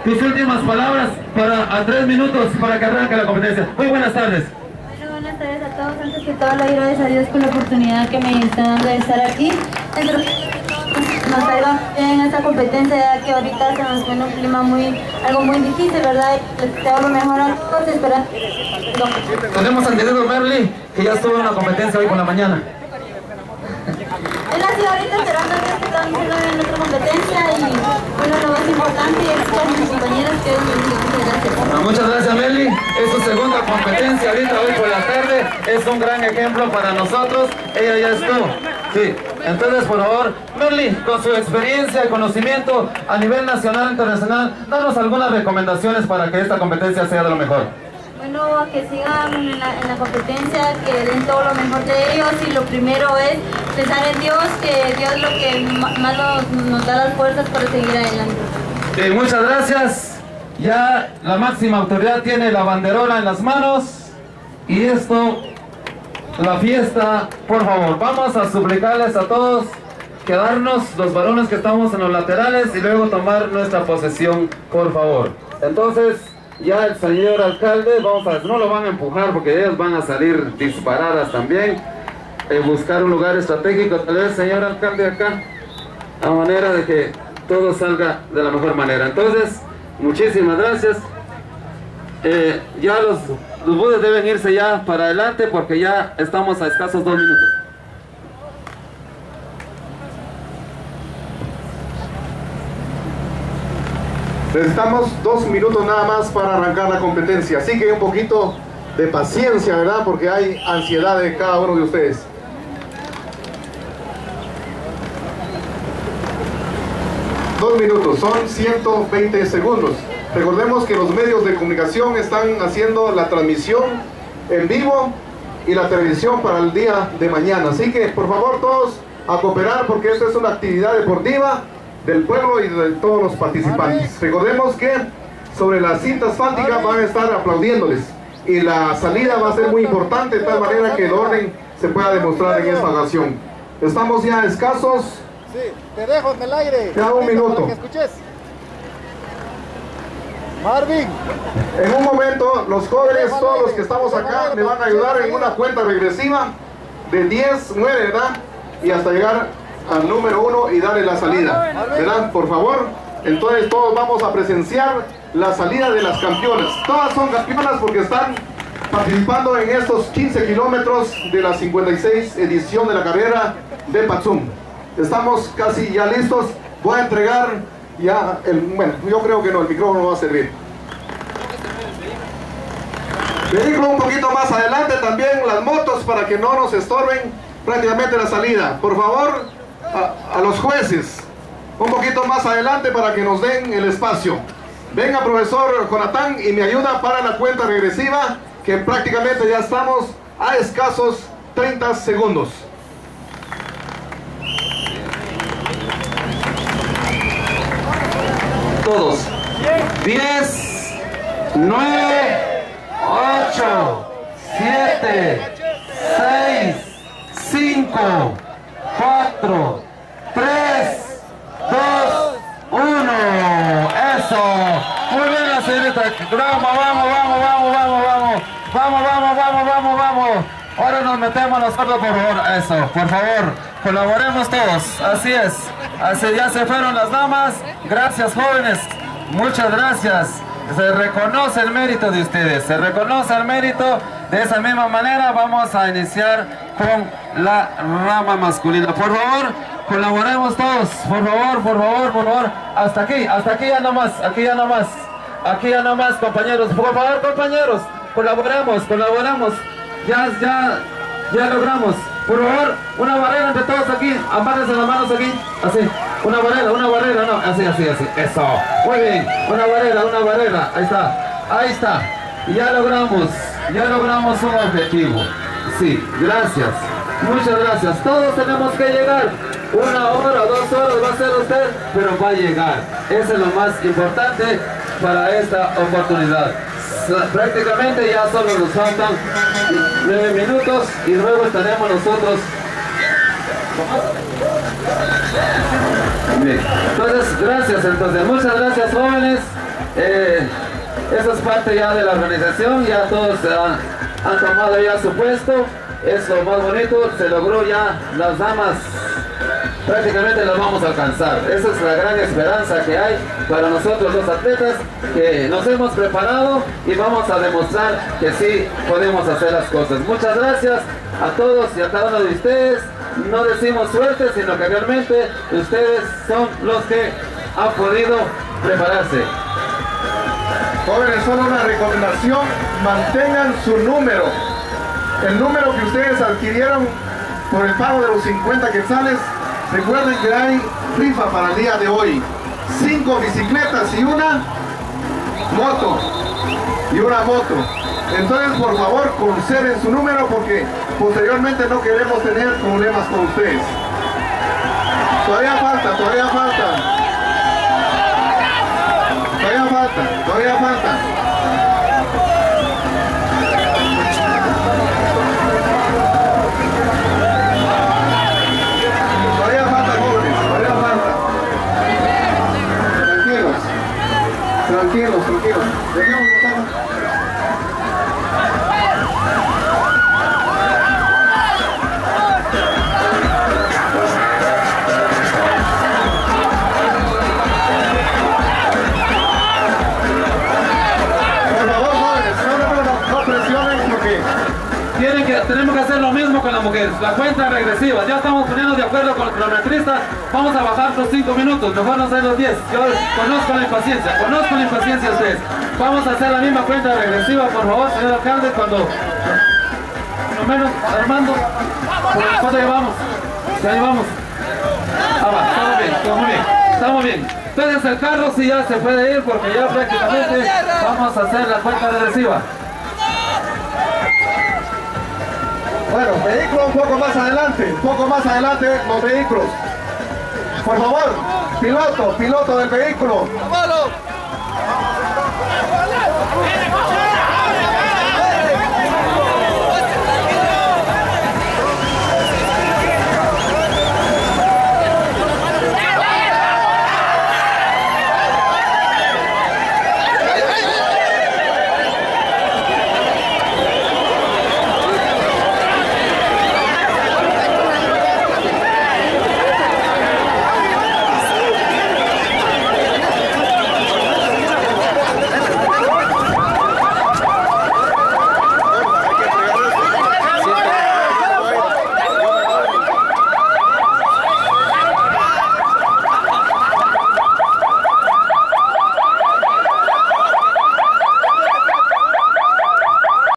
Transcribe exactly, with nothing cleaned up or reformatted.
tus últimas palabras para a tres minutos para que arranque la competencia. Muy buenas tardes. Bueno, buenas tardes a todos. Antes que todo, le doy gracias a Dios por la oportunidad que me está dando de estar aquí. Dentro nos traigan en esta competencia, ya que ahorita se nos viene un clima muy, algo muy difícil, ¿verdad? Les deseo lo mejor a todos, esperando. Tenemos entendido, Merly, que ya estuvo en una competencia hoy por la mañana. Él ha sido ahorita esperando a que estamos haciendo en nuestra competencia y bueno, lo más importante es con mis compañeros que es muchas gracias. Muchas gracias, Merly. Es su segunda competencia ahorita hoy por la tarde. Es un gran ejemplo para nosotros. Ella ya estuvo. Sí. Entonces, por favor, Merly, con su experiencia y conocimiento a nivel nacional e internacional, danos algunas recomendaciones para que esta competencia sea de lo mejor. Bueno, que sigan en la, en la competencia, que den todo lo mejor de ellos, y lo primero es pensar en Dios, que Dios es lo que más nos, nos da las fuerzas para seguir adelante. Sí, muchas gracias. Ya la máxima autoridad tiene la banderola en las manos y esto, la fiesta, por favor, vamos a suplicarles a todos quedarnos los varones que estamos en los laterales y luego tomar nuestra posesión, por favor. Entonces, ya el señor alcalde, vamos a, no lo van a empujar porque ellos van a salir disparadas también, eh, buscar un lugar estratégico, tal vez señor alcalde acá, a manera de que todo salga de la mejor manera. Entonces, muchísimas gracias. Eh, ya los, los buses deben irse ya para adelante porque ya estamos a escasos dos minutos. Necesitamos dos minutos nada más para arrancar la competencia, así que un poquito de paciencia, ¿verdad? Porque hay ansiedad de cada uno de ustedes. Dos minutos, son ciento veinte segundos. Recordemos que los medios de comunicación están haciendo la transmisión en vivo y la televisión para el día de mañana. Así que, por favor, todos a cooperar porque esta es una actividad deportiva del pueblo y de todos los participantes. Recordemos que sobre la cinta asfáltica van a estar aplaudiéndoles y la salida va a ser muy importante de tal manera que el orden se pueda demostrar en esta ocasión. Estamos ya escasos. Sí, te dejo en el aire. Queda un minuto. Para que escuches. Marvin. En un momento los jóvenes, todos los que estamos acá, me van a ayudar en una cuenta regresiva de diez, nueve, ¿verdad? Y hasta llegar al número uno y darle la salida, ¿verdad? Por favor. Entonces todos vamos a presenciar la salida de las campeonas. Todas son campeonas porque están participando en estos quince kilómetros de la cincuenta y seis edición de la carrera de Patzum. Estamos casi ya listos. Voy a entregar ya el, bueno, yo creo que no, el micrófono va a servir. Vehículo un poquito más adelante, también las motos para que no nos estorben prácticamente la salida. Por favor, A, a los jueces un poquito más adelante para que nos den el espacio. Venga, profesor Jonathan, y me ayuda para la cuenta regresiva, que prácticamente ya estamos a escasos treinta segundos. Todos. diez, nueve, ocho, siete, seis, cinco, cuatro, tres, dos, uno. Eso. Muy bien, la señorita. Vamos, vamos, vamos, vamos, vamos, vamos. Vamos, vamos, vamos, vamos, vamos. Ahora nos metemos nosotros, por favor. Eso, por favor. Colaboremos todos. Así es. Así ya se fueron las damas. Gracias, jóvenes. Muchas gracias. Se reconoce el mérito de ustedes. Se reconoce el mérito. De esa misma manera vamos a iniciar con la rama masculina. Por favor, colaboremos todos. Por favor, por favor, por favor. Hasta aquí, hasta aquí ya no más. Aquí ya no más. Aquí ya no más, compañeros. Por favor, compañeros. Colaboremos, colaboremos. Ya, ya, ya logramos. Por favor, una barrera entre todos aquí. Amárrense las manos aquí. Así. Una barrera, una barrera, no. Así, así, así. Eso. Muy bien. Una barrera, una barrera. Ahí está. Ahí está. Y ya logramos. Ya logramos un objetivo. Sí, gracias. Muchas gracias. Todos tenemos que llegar. Una hora, dos horas va a ser usted, pero va a llegar. Eso es lo más importante para esta oportunidad. Prácticamente ya solo nos faltan nueve minutos y luego estaremos nosotros. Bien. Entonces, gracias. Entonces, muchas gracias, jóvenes. Eh, eso es parte ya de la organización, ya todos han, han tomado ya su puesto. Es lo más bonito, se logró ya, las damas prácticamente las vamos a alcanzar. Esa es la gran esperanza que hay para nosotros los atletas, que nos hemos preparado y vamos a demostrar que sí podemos hacer las cosas. Muchas gracias a todos y a cada uno de ustedes. No decimos suerte, sino que realmente ustedes son los que han podido prepararse. Jóvenes, solo una recomendación, mantengan su número. El número que ustedes adquirieron por el pago de los cincuenta quetzales, recuerden que hay rifa para el día de hoy. Cinco bicicletas y una moto. Y una moto. Entonces, por favor, conserven su número porque posteriormente no queremos tener problemas con ustedes. Todavía falta, todavía falta. Todavía falta, todavía falta. Todavía falta, jóvenes, todavía falta. Tranquilos, tranquilos, tranquilos. Dejemos pasar. Tienen que, tenemos que hacer lo mismo con las mujeres, la cuenta regresiva. Ya estamos poniendo de acuerdo con el cronometrista. Vamos a bajar los cinco minutos, mejor no hacer los diez. Yo conozco la impaciencia, conozco la impaciencia de ustedes. Vamos a hacer la misma cuenta regresiva, por favor, señor alcalde, cuando... Lo menos, Armando, ¿cuánto llevamos? ¿Ya llevamos? Ah, va, estamos bien, estamos bien, estamos bien. Entonces el carro sí ya se puede ir porque ya prácticamente vamos a hacer la cuenta regresiva. Bueno, vehículo un poco más adelante, un poco más adelante los vehículos. Por favor, piloto, piloto del vehículo.